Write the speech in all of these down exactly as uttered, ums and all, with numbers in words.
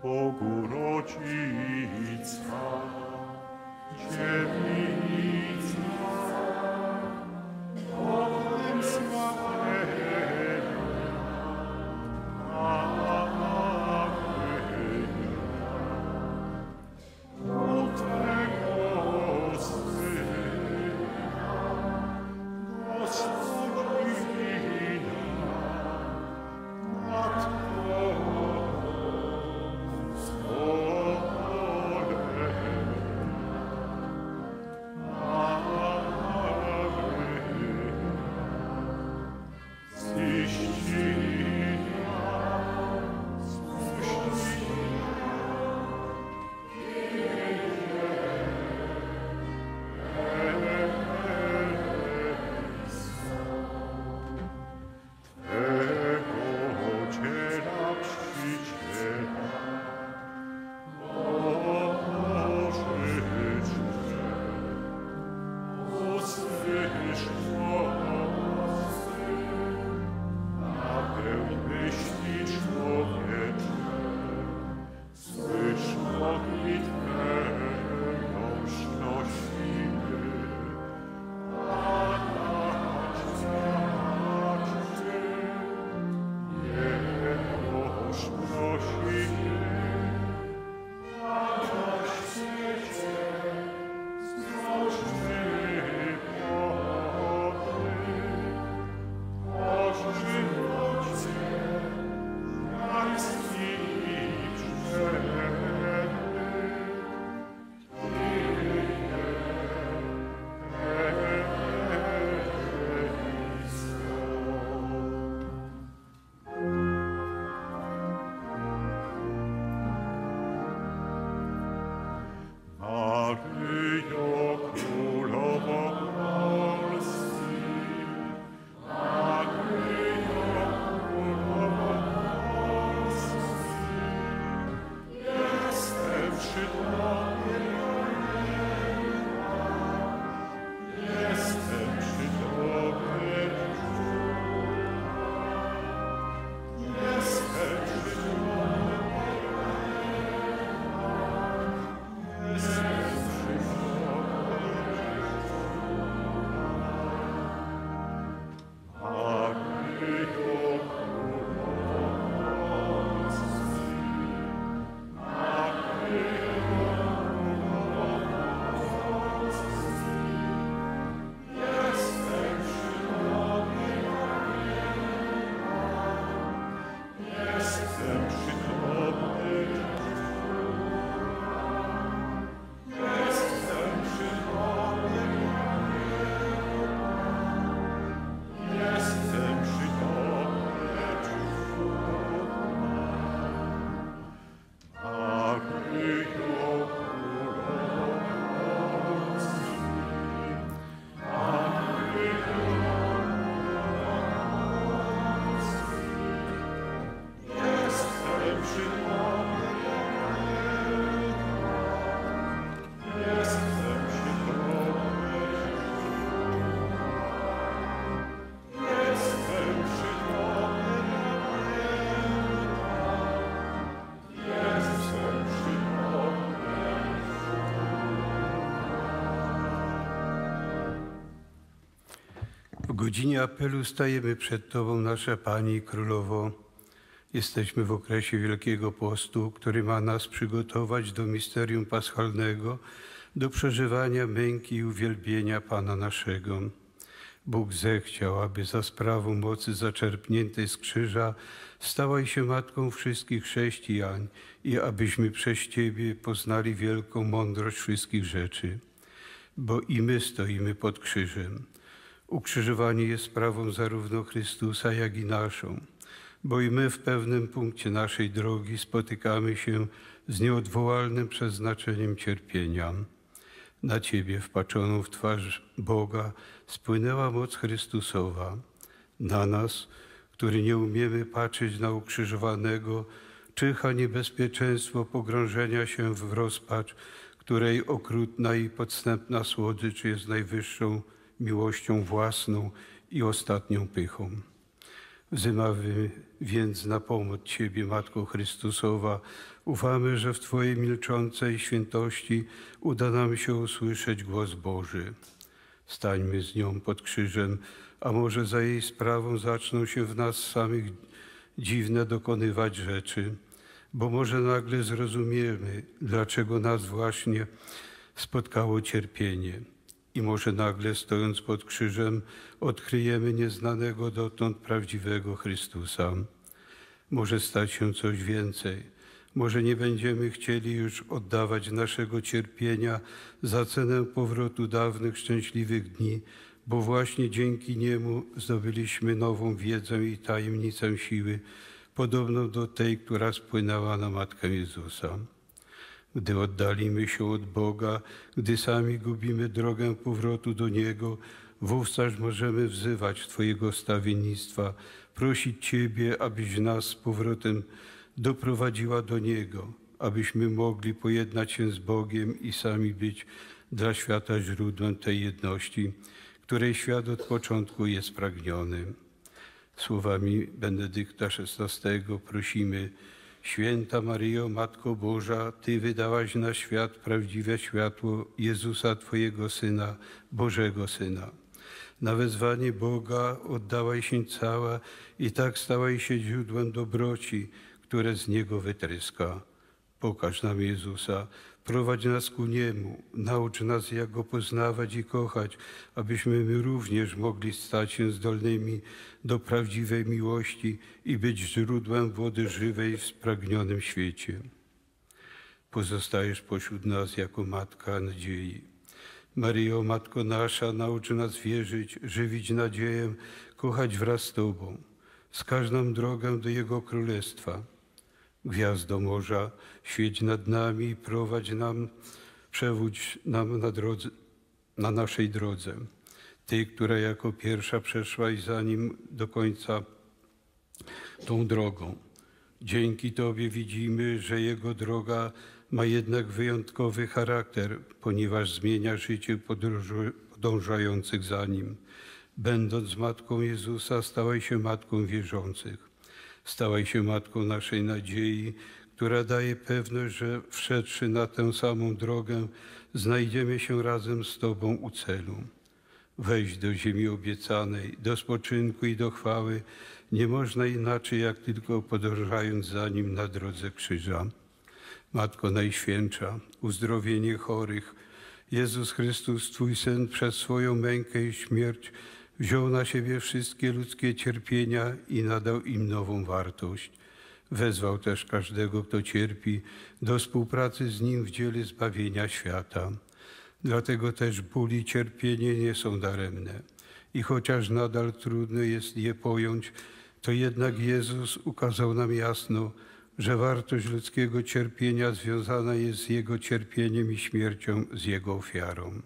Bogu rodzica, dziewica, Bogiem zbawienia, Maryja, u Twego Syna, Gospodzina, Matko W godzinie apelu stajemy przed Tobą, nasza Pani Królowo. Jesteśmy w okresie Wielkiego Postu, który ma nas przygotować do misterium paschalnego, do przeżywania męki i uwielbienia Pana naszego. Bóg zechciał, aby za sprawą mocy zaczerpniętej z krzyża stałaś się Matką wszystkich chrześcijan i abyśmy przez Ciebie poznali wielką mądrość wszystkich rzeczy. Bo i my stoimy pod krzyżem. Ukrzyżowanie jest sprawą zarówno Chrystusa, jak i naszą, bo i my w pewnym punkcie naszej drogi spotykamy się z nieodwołalnym przeznaczeniem cierpienia. Na Ciebie, wpaczoną w twarz Boga, spłynęła moc Chrystusowa. Na nas, który nie umiemy patrzeć na ukrzyżowanego, czyha niebezpieczeństwo pogrążenia się w rozpacz, której okrutna i podstępna słodycz jest najwyższą miłością własną i ostatnią pychą. Wzywamy więc na pomoc Ciebie, Matko Chrystusowa. Ufamy, że w Twojej milczącej świętości uda nam się usłyszeć głos Boży. Stańmy z nią pod krzyżem, a może za jej sprawą zaczną się w nas samych dziwne dokonywać rzeczy, bo może nagle zrozumiemy, dlaczego nas właśnie spotkało cierpienie. I może nagle, stojąc pod krzyżem, odkryjemy nieznanego dotąd prawdziwego Chrystusa. Może stać się coś więcej. Może nie będziemy chcieli już oddawać naszego cierpienia za cenę powrotu dawnych szczęśliwych dni, bo właśnie dzięki niemu zdobyliśmy nową wiedzę i tajemnicę siły, podobną do tej, która spłynęła na Matkę Jezusa. Gdy oddalimy się od Boga, gdy sami gubimy drogę powrotu do Niego, wówczas możemy wzywać Twojego stawiennictwa, prosić Ciebie, abyś nas z powrotem doprowadziła do Niego, abyśmy mogli pojednać się z Bogiem i sami być dla świata źródłem tej jedności, której świat od początku jest pragniony. Słowami Benedykta szesnastego prosimy: Święta Maryjo, Matko Boża, Ty wydałaś na świat prawdziwe światło Jezusa, Twojego Syna, Bożego Syna. Na wezwanie Boga oddałaś się cała i tak stałaś się źródłem dobroci, które z Niego wytryska. Pokaż nam Jezusa, prowadź nas ku Niemu, naucz nas, jak Go poznawać i kochać, abyśmy my również mogli stać się zdolnymi do prawdziwej miłości i być źródłem wody żywej w spragnionym świecie. Pozostajesz pośród nas jako Matka nadziei. Maryjo, Matko nasza, naucz nas wierzyć, żywić nadzieję, kochać wraz z Tobą. Wskaż nam drogę do Jego Królestwa. Gwiazdo morza, świeć nad nami i prowadź nam, przewódź nam na, drodze, na naszej drodze. Ty, która jako pierwsza przeszłaś za Nim do końca tą drogą. Dzięki Tobie widzimy, że Jego droga ma jednak wyjątkowy charakter, ponieważ zmienia życie podążających za Nim. Będąc Matką Jezusa, stałaś się Matką wierzących. Stałaś się Matką naszej nadziei, która daje pewność, że wszedłszy na tę samą drogę, znajdziemy się razem z Tobą u celu. Wejść do ziemi obiecanej, do spoczynku i do chwały nie można inaczej, jak tylko podążając za Nim na drodze krzyża. Matko Najświętsza, uzdrowienie chorych, Jezus Chrystus, Twój Syn, przez swoją mękę i śmierć wziął na siebie wszystkie ludzkie cierpienia i nadał im nową wartość. Wezwał też każdego, kto cierpi, do współpracy z Nim w dziele zbawienia świata. Dlatego też ból i cierpienie nie są daremne. I chociaż nadal trudno jest je pojąć, to jednak Jezus ukazał nam jasno, że wartość ludzkiego cierpienia związana jest z Jego cierpieniem i śmiercią, z Jego ofiarą.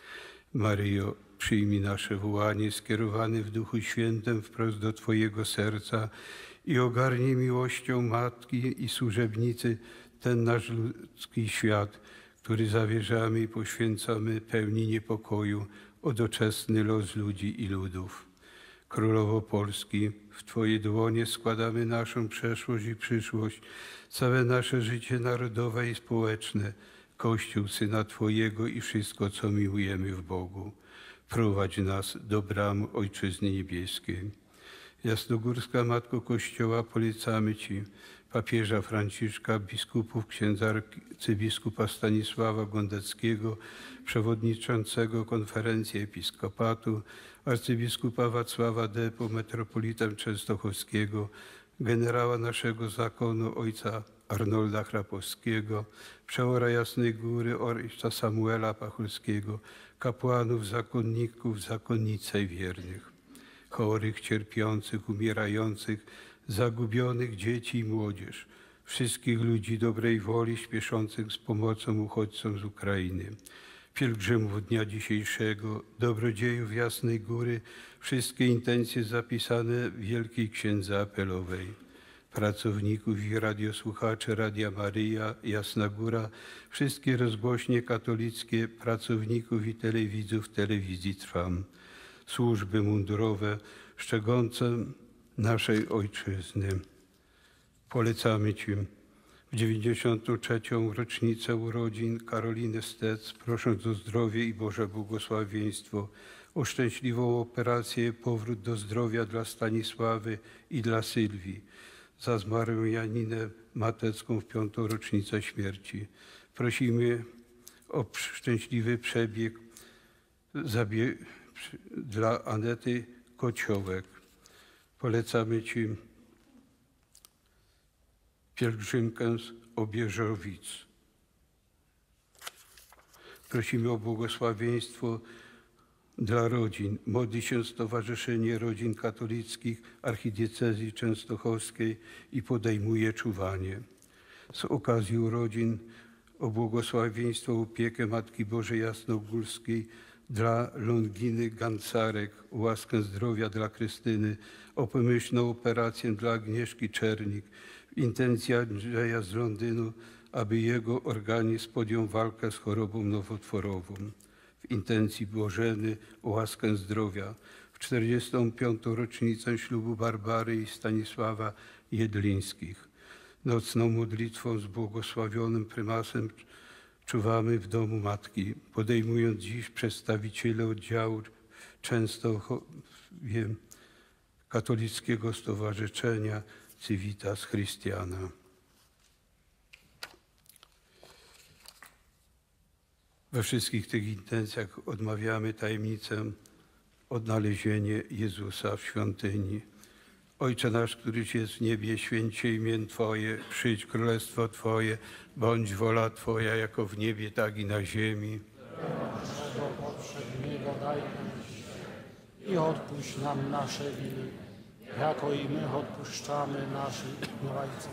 Maryjo, przyjmij nasze wołanie skierowane w Duchu Świętym wprost do Twojego serca i ogarnij miłością Matki i służebnicy ten nasz ludzki świat, który zawierzamy i poświęcamy pełni niepokoju o doczesny los ludzi i ludów. Królowo Polski, w Twoje dłonie składamy naszą przeszłość i przyszłość, całe nasze życie narodowe i społeczne, Kościół Syna Twojego i wszystko, co miłujemy w Bogu. Prowadź nas do bram Ojczyzny Niebieskiej. Jasnogórska Matko Kościoła, polecamy Ci papieża Franciszka, biskupów, księdza arcybiskupa Stanisława Gondeckiego, przewodniczącego Konferencji Episkopatu, arcybiskupa Wacława Depo, metropolitę częstochowskiego, generała naszego zakonu ojca Arnolda Chrapowskiego, przeora Jasnej Góry ojca Samuela Pachulskiego, kapłanów, zakonników, zakonnice i wiernych, chorych, cierpiących, umierających, zagubionych dzieci i młodzież, wszystkich ludzi dobrej woli śpieszących z pomocą uchodźcom z Ukrainy, pielgrzymów dnia dzisiejszego, dobrodziejów Jasnej Góry, wszystkie intencje zapisane w Wielkiej Księdze Apelowej, pracowników i radiosłuchaczy Radia Maryja, Jasna Góra, wszystkie rozgłośnie katolickie, pracowników i telewidzów Telewizji Trwam, służby mundurowe, szczególnie naszej Ojczyzny. Polecamy Ci w dziewięćdziesiątą trzecią rocznicę urodzin Karoliny Stec, prosząc o zdrowie i Boże błogosławieństwo, o szczęśliwą operację, powrót do zdrowia dla Stanisławy i dla Sylwii, za zmarłą Janinę Matecką w piątą rocznicę śmierci. Prosimy o szczęśliwy przebieg zabie- dla Anety Kociołek. Polecamy Ci pielgrzymkę z Obieżowic. Prosimy o błogosławieństwo dla rodzin. Modli się Stowarzyszenie Rodzin Katolickich Archidiecezji Częstochowskiej i podejmuje czuwanie. Z okazji urodzin o błogosławieństwo, opiekę Matki Bożej Jasnogórskiej dla Longiny Gancarek, o łaskę zdrowia dla Krystyny, o pomyślną operację dla Agnieszki Czernik, w intencji Andrzeja z Londynu, aby jego organizm podjął walkę z chorobą nowotworową. W intencji Bożeny o łaskę zdrowia, w czterdziestą piątą rocznicę ślubu Barbary i Stanisława Jedlińskich. Nocną modlitwą z błogosławionym prymasem czuwamy w domu Matki, podejmując dziś przedstawiciele oddziału Częstochowie Katolickiego Stowarzyszenia Civitas Christiana. We wszystkich tych intencjach odmawiamy tajemnicę odnalezienia Jezusa w świątyni. Ojcze nasz, któryś jest w niebie, święć się imię Twoje, przyjdź królestwo Twoje, bądź wola Twoja jako w niebie, tak i na ziemi. Naszego poprzedniego daj nam dzisiaj i odpuść nam nasze winy, jako i my odpuszczamy naszym winowajcom.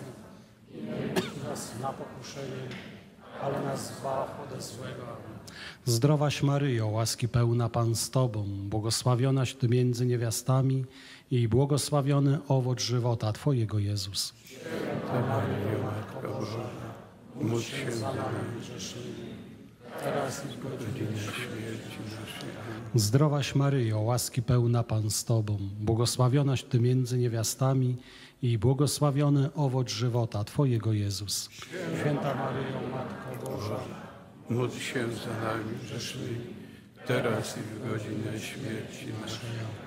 I nie wódź nas na pokuszenie, ale nas zbaw ode złego. Zdrowaś Maryjo, łaski pełna Pan z Tobą, błogosławionaś Ty między niewiastami i błogosławiony owoc żywota Twojego, Jezus. Święta Maryjo, Matko Boża, módl się za nami grzesznymi, teraz i w godzinie śmierci naszej. Amen. Zdrowaś Maryjo, łaski pełna Pan z Tobą, błogosławionaś Ty między niewiastami i błogosławiony owoc żywota Twojego, Jezus. Święta Maryjo, Matko Boża, Módl się za nami grzesznymi, teraz i w godzinę śmierci naszej.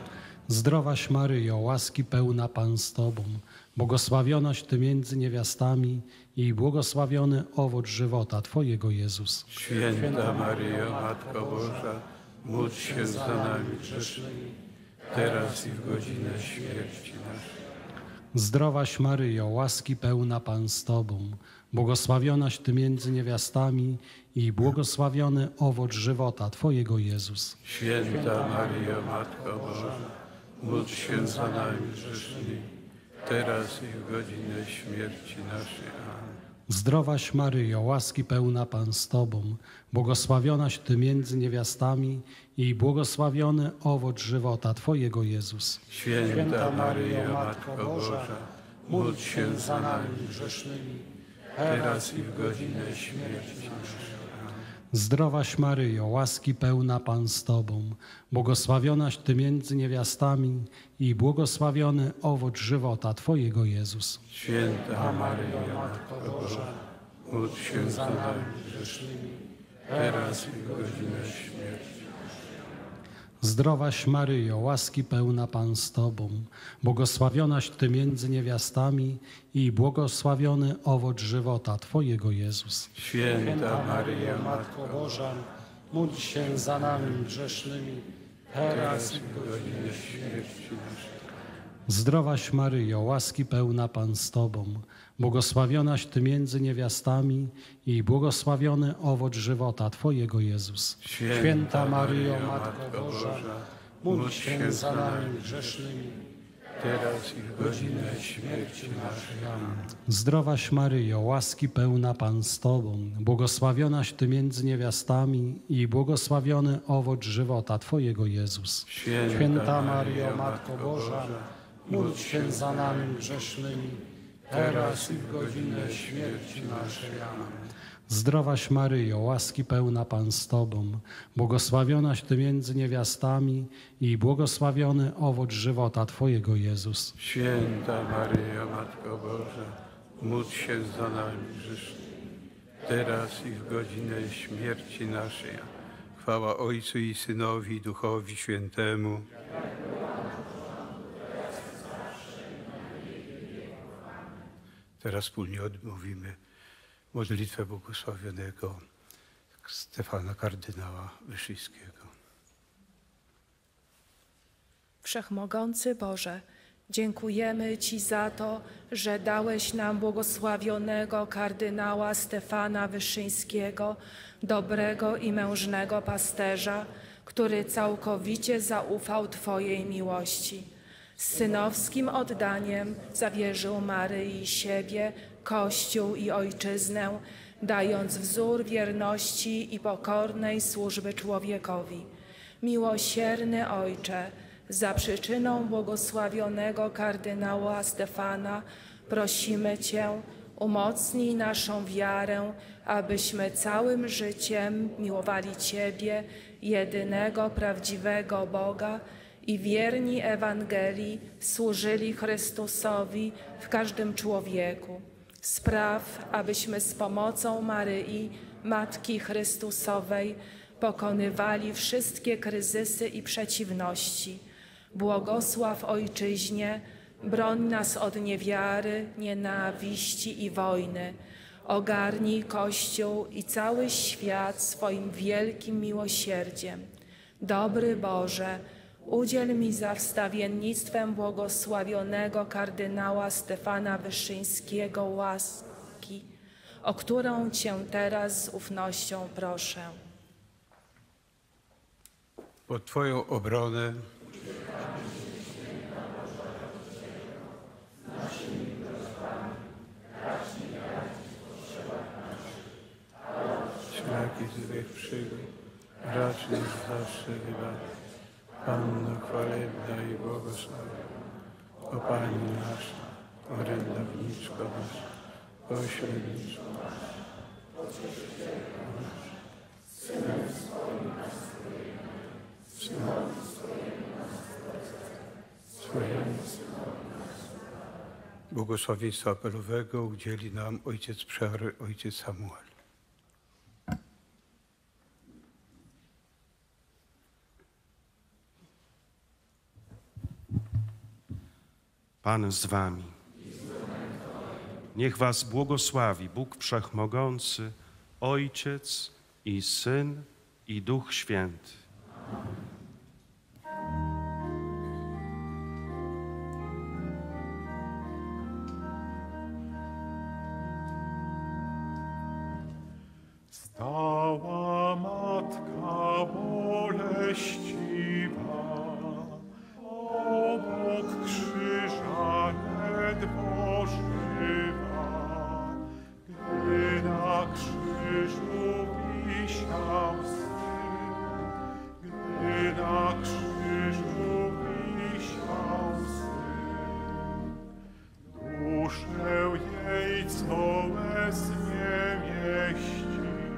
Zdrowaś Maryjo, łaski pełna Pan z Tobą, błogosławionaś Ty między niewiastami i błogosławiony owoc żywota Twojego, Jezus. Święta Maryjo, Matko Boża, módl się za nami grzesznymi, teraz i w godzinę śmierci naszej. Zdrowaś Maryjo, łaski pełna Pan z Tobą, błogosławionaś Ty między niewiastami i błogosławiony owoc żywota Twojego, Jezus. Święta Maryjo, Matko Boża, módl się za nami grzesznymi, teraz i w godzinę śmierci naszej. Amen. Zdrowaś Maryjo, łaski pełna Pan z Tobą, błogosławionaś Ty między niewiastami i błogosławiony owoc żywota Twojego, Jezus. Święta Maryjo, Matko Boża, módl się za nami grzesznymi, teraz i w godzinę śmierci naszej. Zdrowaś Maryjo, łaski pełna Pan z Tobą, błogosławionaś Ty między niewiastami i błogosławiony owoc żywota Twojego, Jezus. Święta Maryjo, Matko Boża, módl się za nami grzesznymi, teraz i w godzinę śmierci. Zdrowaś Maryjo, łaski pełna Pan z Tobą, błogosławionaś Ty między niewiastami i błogosławiony owoc żywota Twojego, Jezus. Święta Maryjo, Matko Boża, módl się za nami grzesznymi, teraz i w godzinę śmierci naszej. Zdrowaś Maryjo, łaski pełna Pan z Tobą, błogosławionaś Ty między niewiastami i błogosławiony owoc żywota Twojego, Jezus. Święta Maryjo, Matko Boża, módl się za nami grzesznymi, teraz i w godzinę śmierci naszej. Amen. Zdrowaś Maryjo, łaski pełna Pan z Tobą, błogosławionaś Ty między niewiastami i błogosławiony owoc żywota Twojego, Jezus. Święta Maryjo, Matko Boża, módl się za nami grzesznymi, teraz i w godzinę śmierci naszej. Amen. Zdrowaś Maryjo, łaski pełna Pan z Tobą, błogosławionaś Ty między niewiastami i błogosławiony owoc żywota Twojego, Jezus. Święta Maryjo, Matko Boża, módl się za nami grzesznymi, teraz i w godzinę śmierci naszej. Chwała Ojcu i Synowi, i Duchowi Świętemu. Teraz wspólnie odmówimy modlitwę błogosławionego Stefana kardynała Wyszyńskiego. Wszechmogący Boże, dziękujemy Ci za to, że dałeś nam błogosławionego kardynała Stefana Wyszyńskiego, dobrego i mężnego pasterza, który całkowicie zaufał Twojej miłości. Z synowskim oddaniem zawierzył Maryi siebie, Kościół i Ojczyznę, dając wzór wierności i pokornej służby człowiekowi. Miłosierny Ojcze, za przyczyną błogosławionego kardynała Stefana prosimy Cię, umocnij naszą wiarę, abyśmy całym życiem miłowali Ciebie, jedynego prawdziwego Boga, i wierni Ewangelii służyli Chrystusowi w każdym człowieku. Spraw, abyśmy z pomocą Maryi, Matki Chrystusowej, pokonywali wszystkie kryzysy i przeciwności. Błogosław Ojczyźnie, broń nas od niewiary, nienawiści i wojny. Ogarnij Kościół i cały świat swoim wielkim miłosierdziem. Dobry Boże, udziel mi za wstawiennictwem błogosławionego kardynała Stefana Wyszyńskiego łaski, o którą Cię teraz z ufnością proszę. Pod Twoją obronę wszelki złych przygód, racz nas zawsze wybawić. Panno chwalebna i błogosławiona, o Pani nasza, orędowniczko nasza, pośredniczko nasza, Synem swoim swojemu błogosławieństwa apelowego udzieli nam ojciec Przeory, ojciec Samuel. Pan z wami. Niech was błogosławi Bóg Wszechmogący, Ojciec i Syn i Duch Święty. Stała Matka boleściwa, obok krzyża ledwo żywa, gdy na krzyżu wisiał Syn, gdy na krzyżu wisiał Syn. Duszę jej, co łez nie mieści,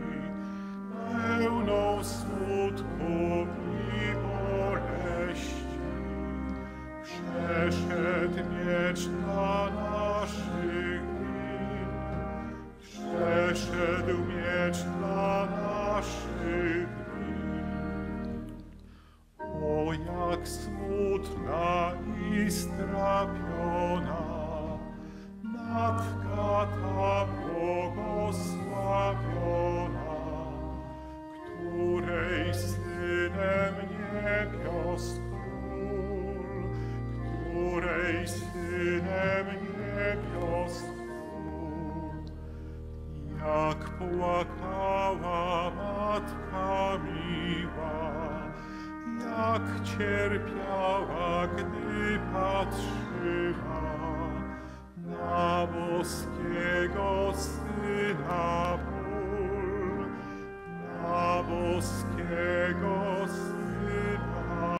pełną smutku i boleści, przeszedł miecz dla naszych win, przeszedł miecz dla naszych win. O, jak smutna i strapiona Matka ta błogosławiona, której Synem niebios Król, której Synem niebios Król. Jak płakała Matka miła, jak cierpiała, gdy patrzyła na boskiego Syna ból, na boskiego